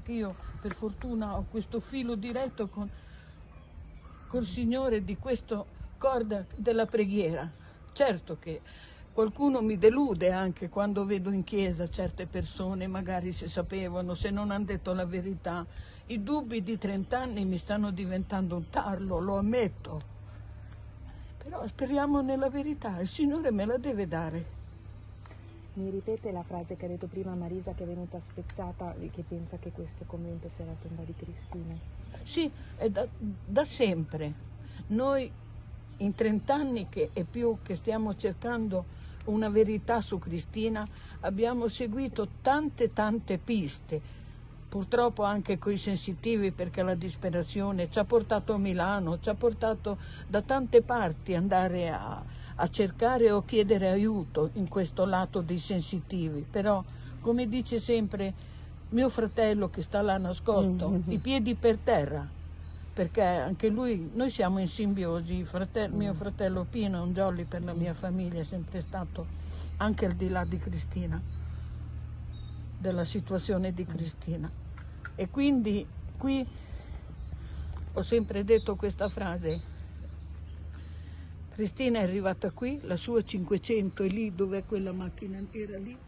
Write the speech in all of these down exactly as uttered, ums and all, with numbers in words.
perché io per fortuna ho questo filo diretto con col Signore di questo corda della preghiera. Certo che qualcuno mi delude anche quando vedo in chiesa certe persone, magari se sapevano, se non hanno detto la verità. I dubbi di trent'anni mi stanno diventando un tarlo, lo ammetto. Però speriamo nella verità, il Signore me la deve dare. Mi ripete la frase che ha detto prima Marisa, che è venuta spezzata, che pensa che questo convento sia la tomba di Cristina? Sì, è da, da sempre. Noi in trent'anni che e più che stiamo cercando una verità su Cristina, abbiamo seguito tante tante piste, purtroppo anche coi sensitivi, perché la disperazione ci ha portato a Milano, ci ha portato da tante parti andare a, a cercare o chiedere aiuto in questo lato dei sensitivi. Però, come dice sempre mio fratello che sta là nascosto, mm-hmm. i piedi per terra, perché anche lui, noi siamo in simbiosi, fratello, mio fratello Pino è un jolly per la mia famiglia, è sempre stato anche al di là di Cristina, della situazione di Cristina. E quindi qui ho sempre detto questa frase: Cristina è arrivata qui, la sua cinquecento è lì, dove quella macchina era lì,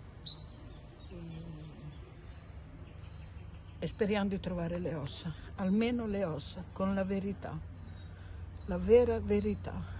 e speriamo di trovare le ossa, almeno le ossa, con la verità, la vera verità.